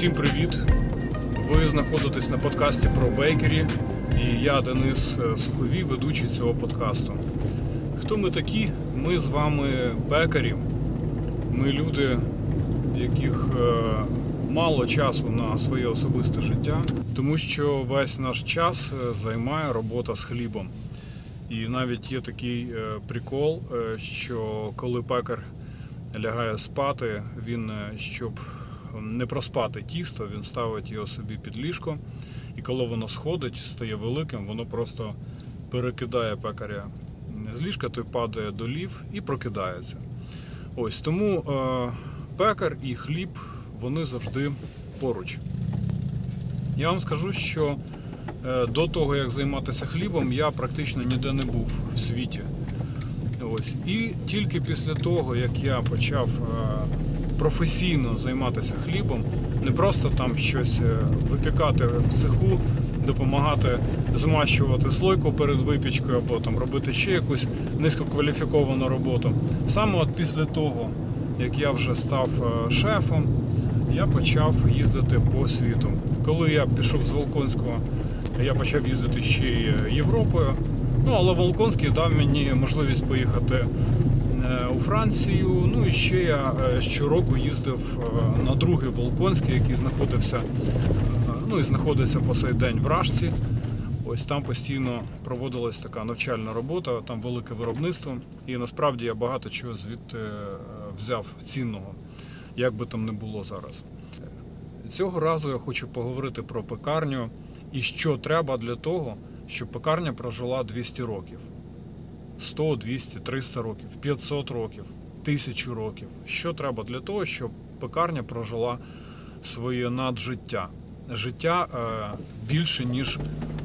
Всім привіт! Ви знаходитесь на подкасті про бейкері, і я, Денис Суховій, ведучий цього подкасту. Хто ми такі? Ми з вами бекері. Ми люди, яких мало часу на своє особисте життя, тому що весь наш час займає робота з хлібом. І навіть є такий прикол, що коли пекар лягає спати, він, щоб не проспати тісто, він ставить його собі під ліжко, і коли воно сходить, стає великим, воно просто перекидає пекаря з ліжка, той падає до лів і прокидається. Ось тому пекар і хліб, вони завжди поруч. Я вам скажу, що до того, як займатися хлібом, я практично ніде не був в світі. Ось. І тільки після того, як я почав професійно займатися хлібом, не просто там щось випікати в цеху, допомагати змащувати слойку перед випічкою або там робити ще якусь низькокваліфіковану роботу. Саме от після того, як я вже став шефом, я почав їздити по світу. Коли я пішов з Волконського, я почав їздити ще й Європою. Але Волконський дав мені можливість поїхати у Францію. І ще я щороку їздив на другий Волконський, який знаходився, і знаходиться по сей день в Рашці. Ось там постійно проводилась така навчальна робота, там велике виробництво. І насправді я багато чого звідти взяв цінного, як би там не було зараз. Цього разу я хочу поговорити про пекарню і що треба для того, щоб пекарня прожила 200 років. 100, 200, 300 років, 500 років, 1000 років. Що треба для того, щоб пекарня прожила своє наджиття? Життя більше, ніж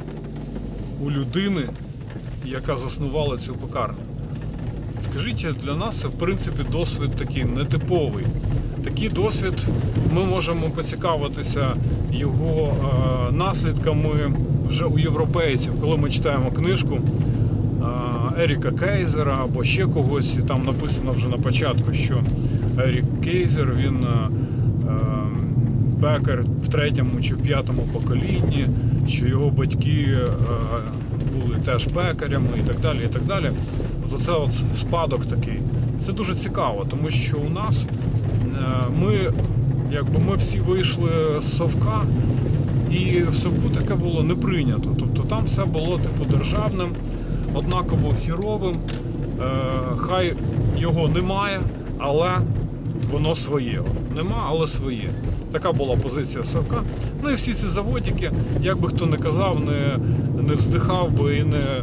у людини, яка заснувала цю пекарню. Скажіть, для нас це, в принципі, досвід такий нетиповий. Такий досвід, ми можемо поцікавитися його наслідками вже у європейців, коли ми читаємо книжку Еріка Кейзера або ще когось, і там написано вже на початку, що Ерік Кейзер, він пекар в 3-му чи в 5-му поколінні, що його батьки були теж пекарями і так далі, і так далі. Оце от спадок такий. Це дуже цікаво, тому що у нас ми всі вийшли з совка, і в совку таке було не прийнято. Тобто там все було державним, однаково хіровим, хай його немає, але воно своє. Нема, але своє. Така була позиція совка. І всі ці заводики, як би хто не казав, не вздихав би і не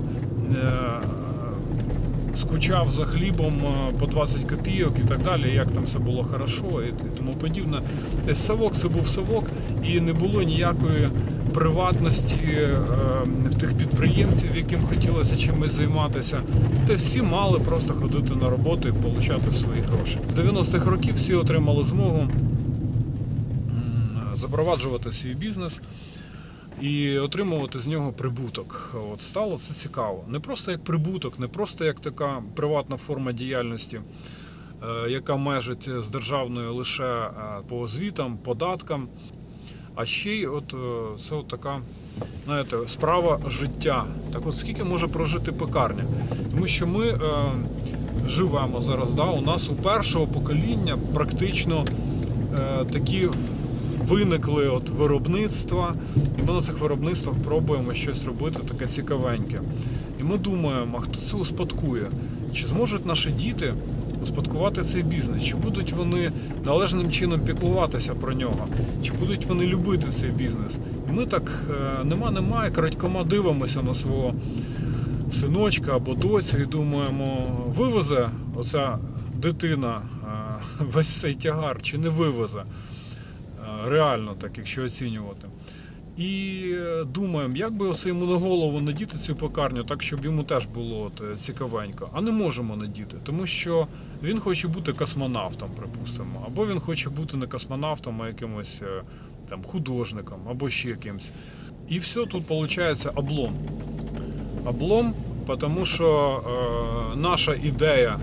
скучав за хлібом по 20 копійок і так далі, як там все було хорошо і тому подібне. Совок це був совок, і не було ніякої приватності в тих підприємців, яким хотілося чимось займатися. Всі мали просто ходити на роботу і отримати свої гроші. З 90-х років всі отримали змогу запроваджувати свій бізнес і отримувати з нього прибуток. Стало це цікаво. Не просто як прибуток, не просто як така приватна форма діяльності, яка межить з державною лише по звітам, податкам, а ще й це така, знаєте, справа життя. Так от скільки може прожити пекарня? Тому що ми живемо зараз, у нас у першого покоління практично такі виникли виробництва, і ми на цих виробництвах пробуємо щось робити таке цікавеньке. І ми думаємо, а хто це успадкує? Чи зможуть наші діти успадкувати цей бізнес? Чи будуть вони належним чином піклуватися про нього? Чи будуть вони любити цей бізнес? І ми так нема, крадькома дивимося на свого синочка або доцю і думаємо, вивезе оця дитина весь цей тягар, чи не вивезе? Реально так, якщо оцінювати. І думаємо, як би йому на голову надіти цю пекарню, так, щоб йому теж було цікавенько. А не можемо надіти, тому що він хоче бути космонавтом, припустимо. Або він хоче бути не космонавтом, а якимось там художником, або ще якимось. І все, тут виходить облом. Облом, тому що наша ідея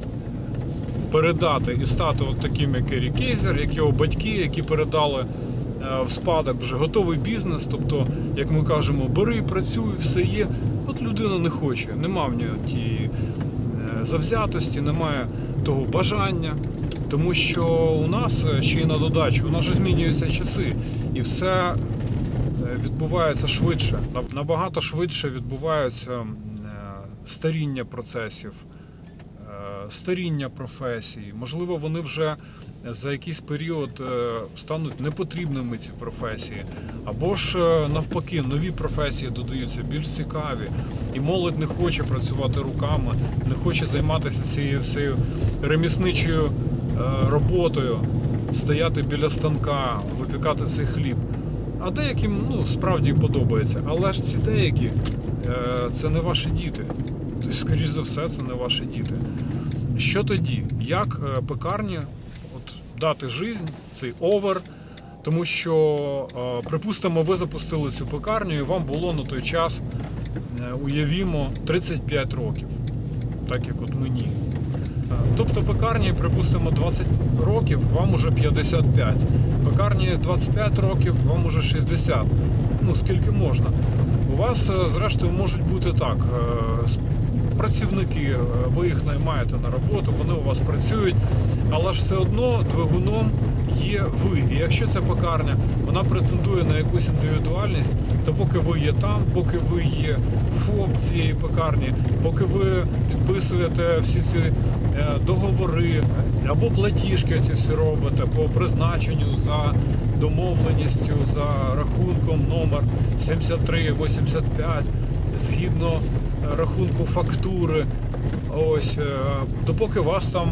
передати і стати от таким, як Ерік Кейзер, як його батьки, які передали в спадок вже готовий бізнес, тобто, як ми кажемо, бери, працюй, все є. От людина не хоче, нема в нього тієї завзятості, немає того бажання, тому що у нас ще й на додачу, у нас же змінюються часи, і все відбувається швидше, набагато швидше відбуваються старіння процесів, старіння професій. Можливо, вони вже за якийсь період стануть непотрібними, ці професії. Або ж навпаки, нові професії додаються, більш цікаві. І молодь не хоче працювати руками, не хоче займатися цією всією ремісничою роботою, стояти біля станка, випікати цей хліб. А деяким, справді подобається. Але ж ці деякі це не ваші діти. Тобто, скоріш за все, це не ваші діти. Що тоді? Як пекарні дати життя, цей овер? Тому що, припустимо, ви запустили цю пекарню і вам було на той час, уявімо, 35 років. Так як от мені. Тобто пекарні, припустимо, 20 років, вам уже 55. Пекарні 25 років, вам уже 60. Скільки можна. У вас, зрештою, можуть бути так. Працівники, ви їх наймаєте на роботу, вони у вас працюють, але ж все одно двигуном є ви. І якщо ця пекарня, вона претендує на якусь індивідуальність, то поки ви є там, поки ви є ФОП цієї пекарні, поки ви підписуєте всі ці договори або платіжки ці всі робите по призначенню за домовленістю, за рахунком номер 7385, згідно рахунку фактури, ось, допоки вас там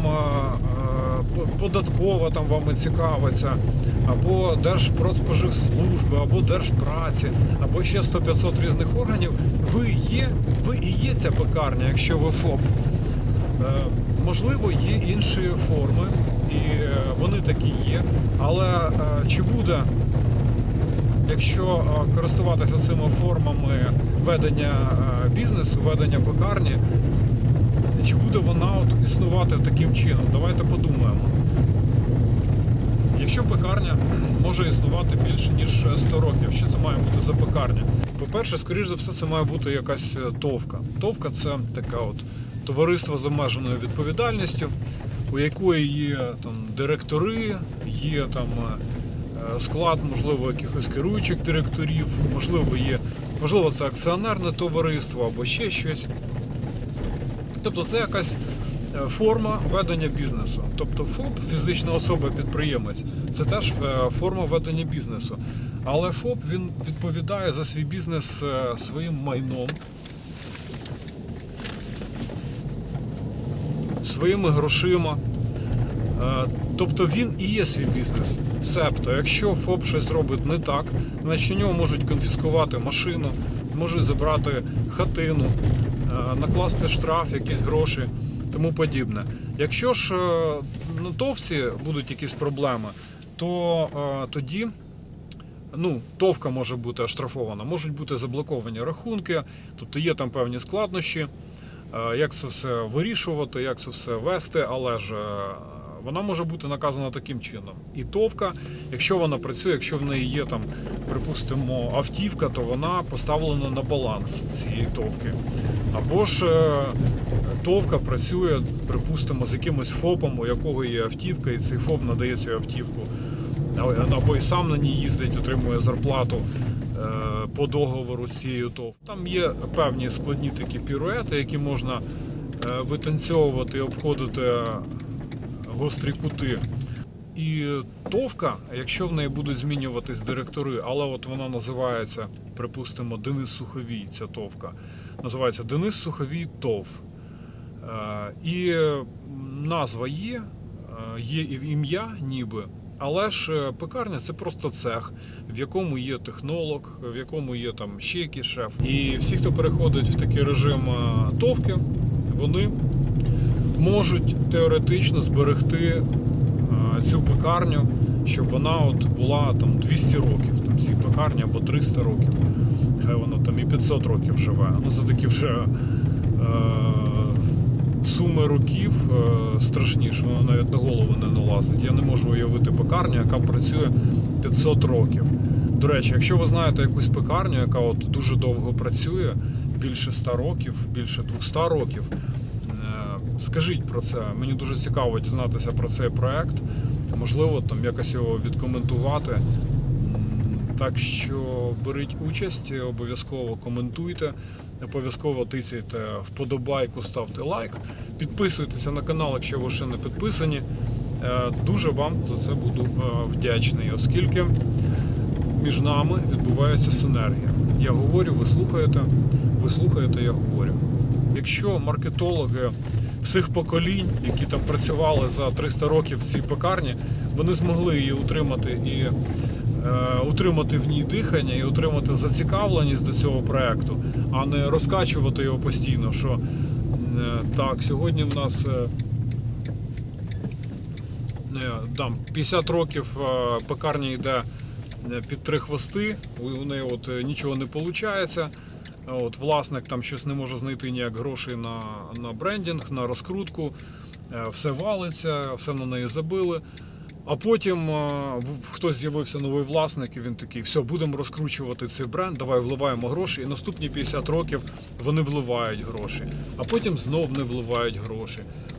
податкова там вами цікавиться, або Держпродспоживслужба, або Держпраці, або ще 100-500 різних органів, ви і є ця пекарня, якщо ви ФОП. Можливо, є інші форми, і вони такі є, але чи буде, якщо користуватися цими формами ведення бізнесу, ведення пекарні, чи буде вона існувати таким чином? Давайте подумаємо. Якщо пекарня може існувати більше, ніж 100 років, що це має бути за пекарня? По-перше, скоріш за все, це має бути якась ТОВка. ТОВка – це таке товариство з обмеженою відповідальністю, у якої є там директори, є там склад, можливо, якихось керуючих директорів, можливо, це акціонерне товариство або ще щось. Тобто це якась форма ведення бізнесу. Тобто ФОП, фізична особа-підприємець, це теж форма ведення бізнесу. Але ФОП, він відповідає за свій бізнес своїм майном, своїми грошима. Тобто він і є свій бізнес. Себто, якщо ФОП щось зробить не так, значить у нього можуть конфіскувати машину, можуть забрати хатину, накласти штраф, якісь гроші, тому подібне. Якщо ж на ТОВці будуть якісь проблеми, то тоді ТОВка може бути оштрафована, можуть бути заблоковані рахунки, тобто є там певні складнощі, як це все вирішувати, як це все вести, але ж вона може бути наказана таким чином. І ТОВка, якщо вона працює, якщо в неї є там, припустимо, автівка, то вона поставлена на баланс цієї ТОВки. Або ж ТОВка працює, припустимо, з якимось ФОПом, у якого є автівка, і цей ФОП надає цю автівку. Або і сам на ній їздить, отримує зарплату по договору з цією ТОВ. Там є певні складні такі піруети, які можна витанцьовувати і обходити гострі кути. І ТОВка, якщо в неї будуть змінюватись директори, але от вона називається, припустимо, Денис Суховій, ця ТОВка, називається Денис Суховій ТОВ. І назва є і ім'я ніби, але ж пекарня – це просто цех, в якому є технолог, в якому є там ще якийсь шеф. І всі, хто переходить в такий режим ТОВки, вони можуть теоретично зберегти цю пекарню, щоб вона була там 200 років, там цій пекарні, або 300 років. Хай вона там і 500 років живе. Це такі вже суми років страшні, що вона навіть на голову не налазить. Я не можу уявити пекарню, яка працює 500 років. До речі, якщо ви знаєте якусь пекарню, яка от дуже довго працює, більше 100 років, більше 200 років, скажіть про це. Мені дуже цікаво дізнатися про цей проект. Можливо, там якось його відкоментувати. Так що беріть участь, обов'язково коментуйте, обов'язково тицяйте вподобайку, ставте лайк, підписуйтеся на канал, якщо ви ще не підписані. Дуже вам за це буду вдячний, оскільки між нами відбувається синергія. Я говорю, ви слухаєте, я говорю. Якщо маркетологи всіх поколінь, які там працювали за 300 років в цій пекарні, вони змогли її утримати і утримати в ній дихання і утримати зацікавленість до цього проєкту, а не розкачувати його постійно, що так, сьогодні в нас 50 років пекарня йде під 3 хвости, у неї нічого не виходить, власник там щось не може знайти ніяк грошей на брендинг, на розкрутку, все валиться, все на неї забили. А потім хтось з'явився новий власник, і він такий: все, будемо розкручувати цей бренд, давай вливаємо гроші, і наступні 50 років вони вливають гроші, а потім знов не вливають гроші.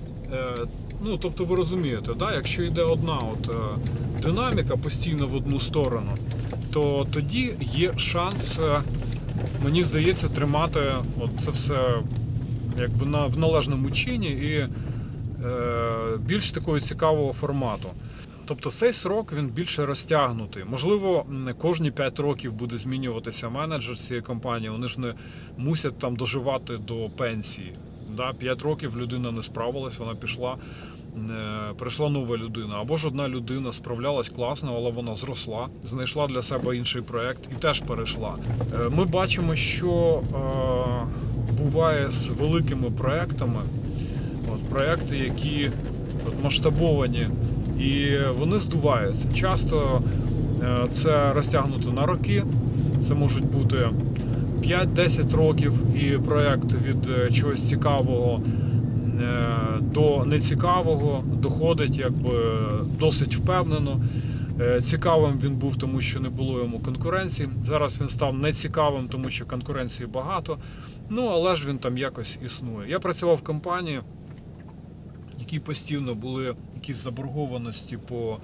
Тобто ви розумієте, да? Якщо йде одна динаміка постійно в одну сторону, то тоді є шанс, мені здається, тримати це все якби в належному чині і більш такого цікавого формату. Тобто цей срок він більше розтягнутий. Можливо, кожні 5 років буде змінюватися менеджер цієї компанії, вони ж не мусять там доживати до пенсії. 5 років людина не справилась, вона пішла, прийшла нова людина. Або ж одна людина справлялась класно, але вона зросла, знайшла для себе інший проєкт і теж перейшла. Ми бачимо, що буває з великими проєктами, проєкти, які масштабовані, і вони здуваються. Часто це розтягнуто на роки, це можуть бути 5-10 років, і проєкт від чогось цікавого до нецікавого доходить якби досить впевнено. Цікавим він був, тому що не було йому конкуренції. Зараз він став нецікавим, тому що конкуренції багато. Але ж він там якось існує. Я працював в компанії, які постійно були якісь заборгованості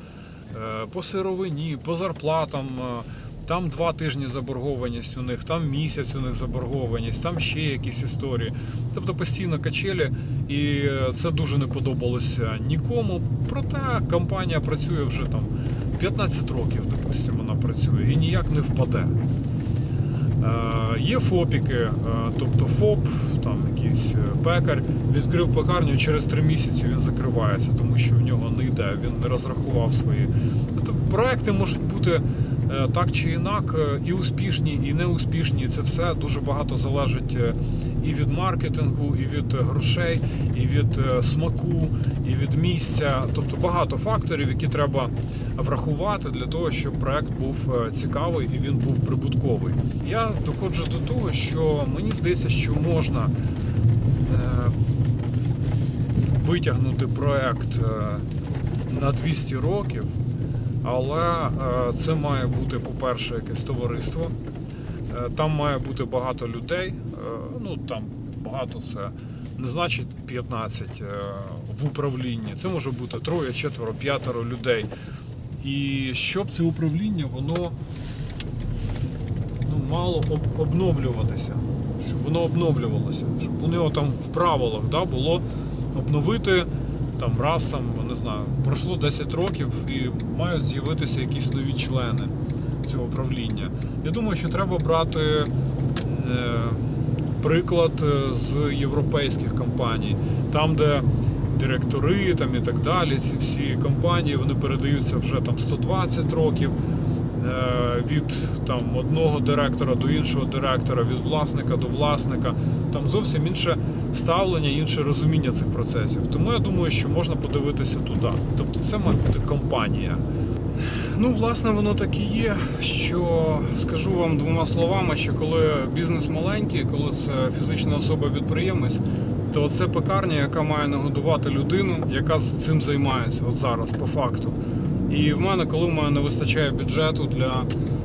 по сировині, по зарплатам. Там 2 тижні заборгованість у них, там місяць у них заборгованість, там ще якісь історії. Тобто постійно качелі, і це дуже не подобалося нікому. Проте компанія працює вже там 15 років, допустимо, вона працює і ніяк не впаде. Є ФОПіки, тобто ФОП, там якийсь пекар, відкрив пекарню, через 3 місяці він закривається, тому що в нього не йде, він не розрахував свої. Тобто проекти можуть бути так чи інак, і успішні, і неуспішні. Це все дуже багато залежить і від маркетингу, і від грошей, і від смаку, і від місця. Тобто багато факторів, які треба врахувати для того, щоб проект був цікавий і він був прибутковий. Я доходжу до того, що мені здається, що можна витягнути проект на 200 років, але це має бути, по-перше, якесь товариство, там має бути багато людей, там багато це не значить 15 в управлінні, це може бути 3, 4, 5 людей. І щоб це управління, воно мало обновлюватися, щоб воно обновлювалося, щоб у нього там в правилах було обновити не знаю, пройшло 10 років і мають з'явитися якісь нові члени цього управління. Я думаю, що треба брати приклад з європейських компаній, там, де директори і так далі, ці всі компанії, вони передаються вже 120 років, від одного директора до іншого директора, від власника до власника. Там зовсім інше ставлення, інше розуміння цих процесів. Тому я думаю, що можна подивитися туди. Тобто це має бути компанія. Власне, воно так і є, що скажу вам 2 словами, що коли бізнес маленький, коли це фізична особа-підприємець, то це пекарня, яка має нагодувати людину, яка цим займається от зараз, по факту. І в мене, коли в мене не вистачає бюджету для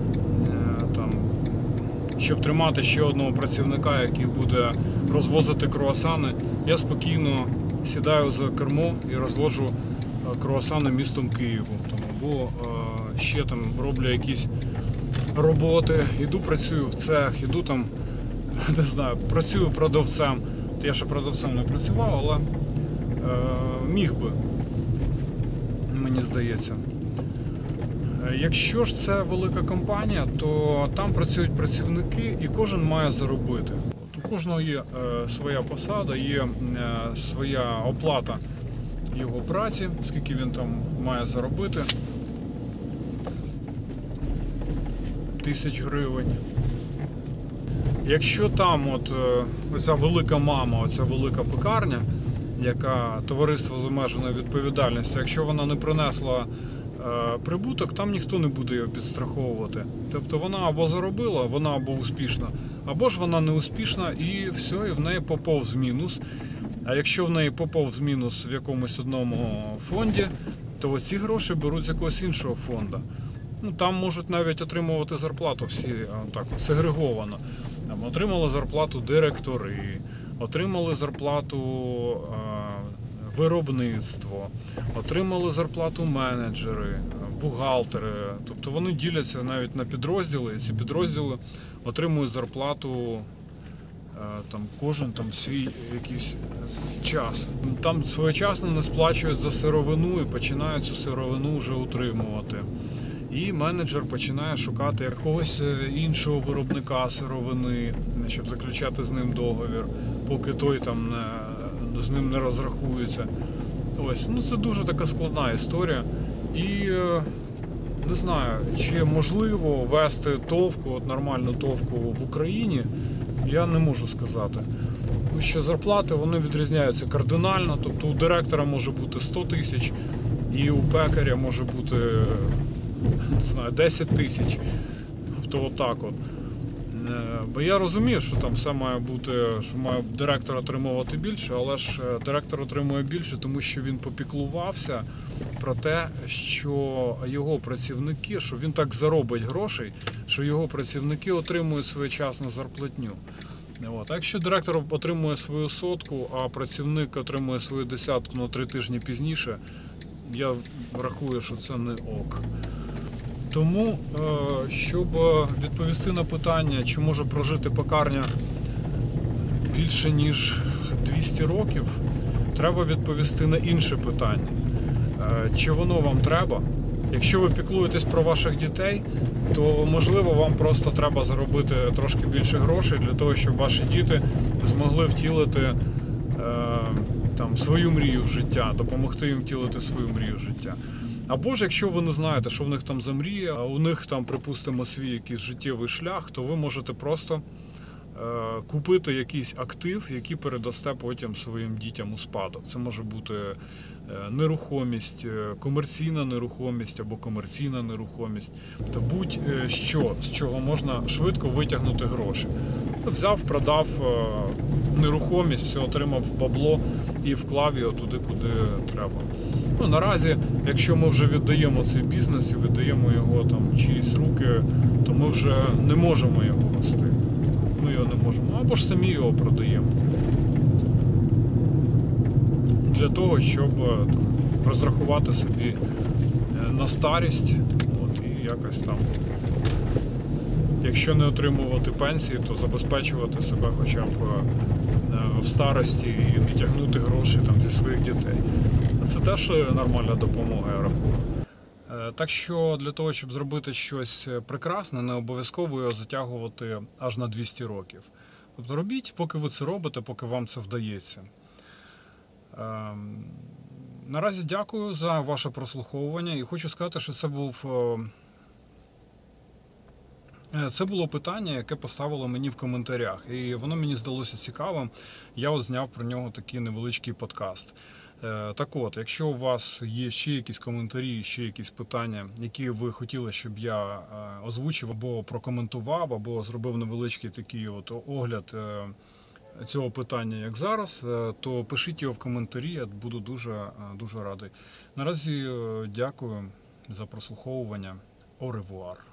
щоб тримати ще одного працівника, який буде розвозити круасани, я спокійно сідаю за кермо і розвожу круасани містом Києву. Або ще там роблю якісь роботи, іду працюю в цех, іду там, не знаю, працюю продавцем. Я ще продавцем не працював, але міг би, мені здається. Якщо ж це велика компанія, то там працюють працівники і кожен має заробити. У кожного є своя посада, є своя оплата його праці, скільки він там має заробити. 1000 гривень. Якщо там оця велика мама, оця велика пекарня, яка товариство з обмеженою відповідальністю, якщо вона не принесла прибуток, там ніхто не буде його підстраховувати. Тобто вона або заробила, вона або успішна, або ж вона не успішна і все, і в неї поповз мінус. А якщо в неї поповз мінус в якомусь одному фонді, то ці гроші беруть з якогось іншого фонду. Там можуть навіть отримувати зарплату всі так, сегреговано. Отримали зарплату директори, отримали зарплату виробництво, отримали зарплату менеджери, бухгалтери. Тобто вони діляться навіть на підрозділи, і ці підрозділи отримують зарплату кожен свій якийсь час. Там своєчасно не сплачують за сировину і починають цю сировину вже утримувати. І менеджер починає шукати якогось іншого виробника сировини, щоб заключати з ним договір, поки той там з ним не розрахується. Це дуже така складна історія. І не знаю, чи можливо вести товку, нормальну товку в Україні, я не можу сказати. Тому що зарплати вони відрізняються кардинально, тобто у директора може бути 100 тисяч, і у пекаря може бути, не знаю, 10 тисяч. Тобто отак от. Бо я розумію, що там все має бути, що має директор отримувати більше, але ж директор отримує більше, тому що він попіклувався про те, що його працівники, що він так заробить грошей, що його працівники отримують своєчасну зарплатню. А якщо директор отримує свою 100, а працівник отримує свою 10 на 3 тижні пізніше, я рахую, що це не ок. Тому, щоб відповісти на питання, чи може прожити пекарня більше, ніж 200 років, треба відповісти на інше питання. Чи воно вам треба? Якщо ви піклуєтесь про ваших дітей, то, можливо, вам просто треба заробити трошки більше грошей для того, щоб ваші діти змогли втілити свою мрію в життя, допомогти їм втілити свою мрію в життя. Або ж, якщо ви не знаєте, що в них там за мрія, а у них там, припустимо, свій якийсь життєвий шлях, то ви можете просто купити якийсь актив, який передасте потім своїм дітям у спадок. Це може бути нерухомість, комерційна нерухомість або комерційна нерухомість. Та будь-що, з чого можна швидко витягнути гроші. Взяв, продав нерухомість, все, отримав бабло і вклав його туди, куди треба. Наразі, якщо ми вже віддаємо цей бізнес і віддаємо його в чиїсь руки, то ми вже не можемо його вести. Ми його не можемо. Або ж самі його продаємо. Для того, щоб розрахувати собі на старість, і якось там, якщо не отримувати пенсії, то забезпечувати себе хоча б в старості і не тягнути гроші зі своїх дітей. Це теж нормальна допомога, я рахую. Так що для того, щоб зробити щось прекрасне, не обов'язково його затягувати аж на 200 років. Тобто робіть, поки ви це робите, поки вам це вдається. Наразі дякую за ваше прослуховування і хочу сказати, що це було питання, яке поставило мені в коментарях, і воно мені здалося цікавим. Я зняв про нього такий невеличкий подкаст. Так от, якщо у вас є ще якісь коментарі, ще якісь питання, які ви хотіли, щоб я озвучив або прокоментував, або зробив невеличкий такий огляд цього питання, як зараз, то пишіть його в коментарі, я буду дуже радий. Наразі дякую за прослуховування. Au revoir.